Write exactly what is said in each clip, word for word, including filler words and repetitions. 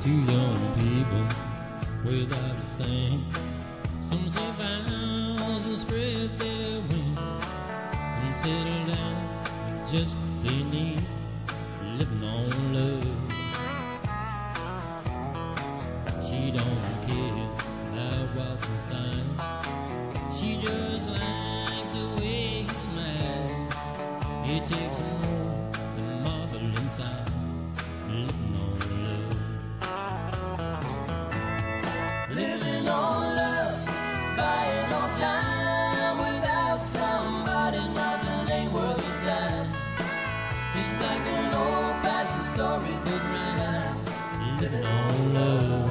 Two young people without a thing. Some say vows and spread their wings and settle down with just what they need, living on love. She don't care about Watson's thing. She just likes the way he smiles. It takes more than marble inside, living on love. Living on love, buying on time. Without somebody, nothing ain't worth a dime. It's like an old-fashioned storybook rhyme, living on love.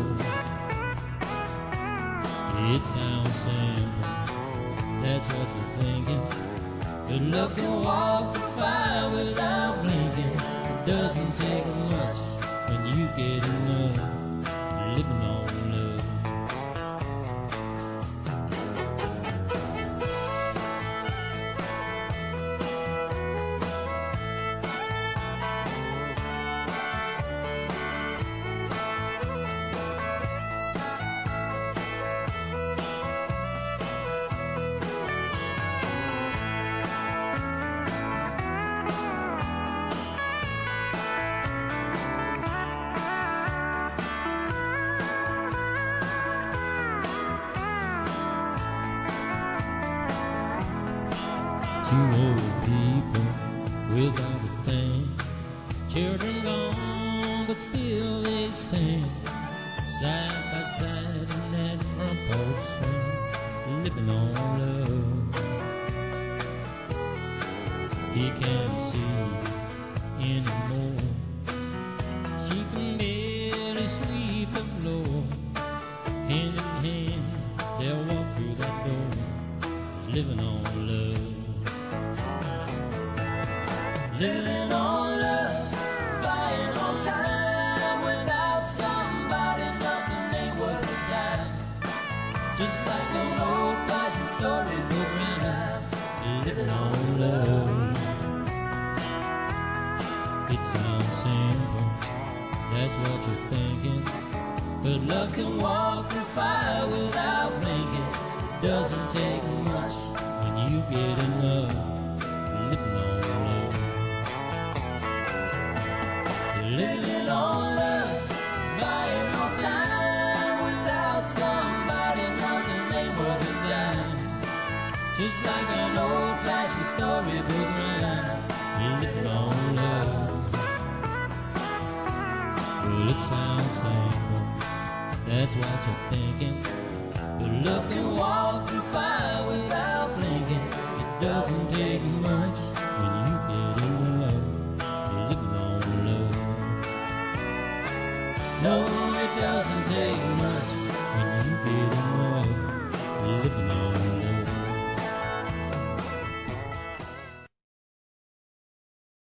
It sounds simple, that's what you're thinking. But love can walk the fire without blinking. It doesn't take much when you get enough, living on love. Two old people without a thing. Children gone, but still they sing. Side by side in that front porch swing, living on love. He can't see anymore. She can barely sweep the floor. Hand in hand, they'll walk through that door, living on love. Living on love, buying on time. Without somebody, nothing ain't worth a dime. Just like an old-fashioned storybook rhyme, living on love. It sounds simple, that's what you're thinking. But love can walk through fire without blinking. It doesn't take much when you get enough, living on love. Living on love, buying on time. Without somebody, nothing ain't worth a dime. Just like an old-fashioned storybook rhyme, living on love. Well, it sounds simple, that's what you're thinking. But love can walk through fire without blinking. It doesn't take much when you get enough, living on love. No, it doesn't take much when you get enough, living on